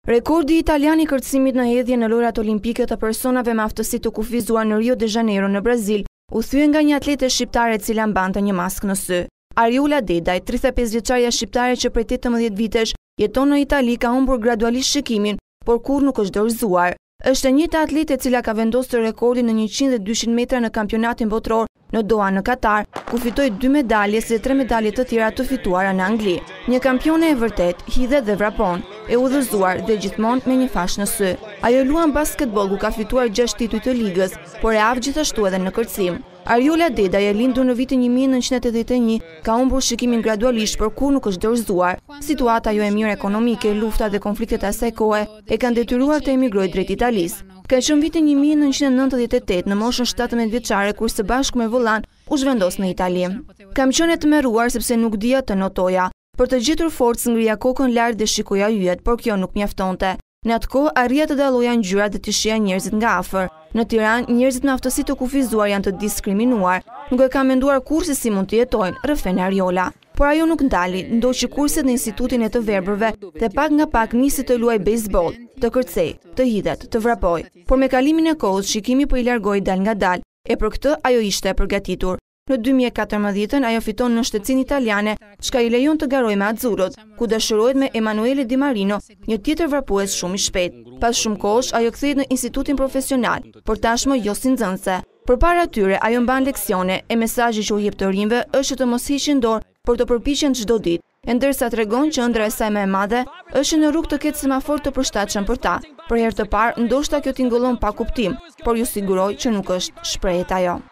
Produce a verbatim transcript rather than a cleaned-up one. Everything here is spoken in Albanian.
Rekordi italian i kërcimit në hedhje në lojrat olimpike të personave me aftësi të kufizuar në Rio de Janeiro në Brazil u thye nga një atlete shqiptare e cila mbante një maskë në sy. Ariola Dedaj, tridhjetë e pesë vjeçaria shqiptare që prej tetëmbëdhjetë vitesh jeton në Itali, ka humbur gradualisht shikimin, por kur nuk është dorëzuar. Është e njëjta atlete e cila ka vendosur rekordin në njëqind dhe dyqind metra në kampionatin botror në Doha në Katar, ku fitoi dy medalje si dhe tre medalje të tjera të fituara në Angli. Një kampione e vërtet, hidhet dhe vrapon, e udhëzuar dhe gjithmonë me një fash në sy. Ajo luan basketbol ku ka fituar gjashtë tituj të ligës, por e avë gjithashtu edhe në kërcim. Ariola Dedaj, e lindur në vitin një mijë nëntëqind e tetëdhjetë e një, ka humbur shikimin gradualisht, por kur nuk është dorëzuar. Situata jo e mirë ekonomike, lufta dhe konfliktet e asaj kohe e kanë detyruar të emigrojë drejt Italisë. Ka qenë vitin një mijë nëntëqind e nëntëdhjetë e tetë në moshën shtatëmbëdhjetë vjeçare kur së bashku me vollan u zhvendos në Itali. Kam qenë e tmerruar sepse nuk dija të notoja. Për të gjetur forcë ngrija kokën lart dhe shikoja yjet, por kjo nuk mjaftonte. Në atë kohë arrija të dalloja ngjyrat dhe të shija njerëzit nga afër. Në Tiranë, njerëzit me aftësi të kufizuar janë të diskriminuar. Nuk e kam menduar kurrë si mund të jetojnë, rrëfen Ariola. Por ajo nuk ndali, ndoqi kurset në Institutin e të Verbërve dhe pak nga pak nisi të luaj bejsboll, të kërcej, të hidhet, të vrapoj. Por me kalimin e kohës, shikimi po i largoi dal nga dal, e për këtë ajo ishte e përgatitur. Në dy mijë e katërmbëdhjetë ajo fiton në shtetësinë italiane, çka i lejon të garojë me Azzurrot, ku dashurohet me Emanuele Di Marino, një tjetër vraphues shumë i shpejt. Pas shumë kohësh ajo kthehet në institutin profesional, por tashmë jo si nxënëse. Përpara tyre ajo mban leksione e mesazhi që u jep të rinjve është të mos hiqin dorë, por të përpiqen çdo ditë. E ndërsa tregon që ëndra e saj më e madhe është në rrugë të ketë semafor të përshtatshëm për ta. Për herë të parë, ndoshta kjo tingëllon pa kuptim, por ju siguroj që nuk është shprehjet ajo.